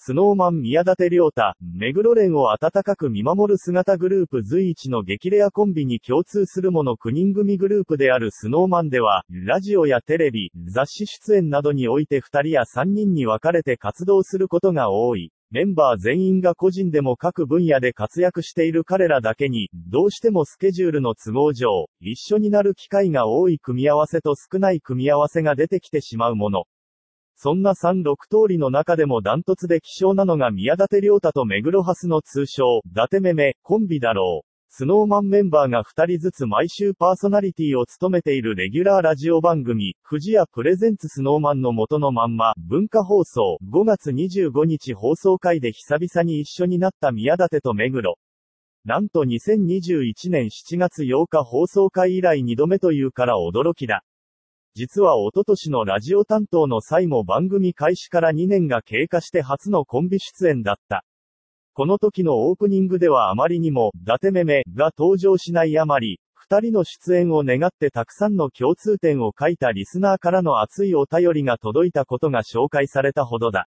スノーマン宮舘涼太、目黒蓮を温かく見守る姿グループ随一の激レアコンビに共通するもの9人組グループであるスノーマンでは、ラジオやテレビ、雑誌出演などにおいて2人や3人に分かれて活動することが多い。メンバー全員が個人でも各分野で活躍している彼らだけに、どうしてもスケジュールの都合上、一緒になる機会が多い組み合わせと少ない組み合わせが出てきてしまうもの。そんな3、6通りの中でもダントツで希少なのが宮舘涼太と目黒蓮の通称、伊達めめ、コンビだろう。スノーマンメンバーが2人ずつ毎週パーソナリティを務めているレギュラーラジオ番組、フジヤプレゼンツスノーマンの元のまんま、文化放送、5月25日放送回で久々に一緒になった宮舘と目黒。なんと2021年7月8日放送回以来2度目というから驚きだ。実は一昨年のラジオ担当の際も番組開始から2年が経過して初のコンビ出演だった。この時のオープニングではあまりにも、伊達めめが登場しないあまり、二人の出演を願ってたくさんの共通点を書いたリスナーからの熱いお便りが届いたことが紹介されたほどだ。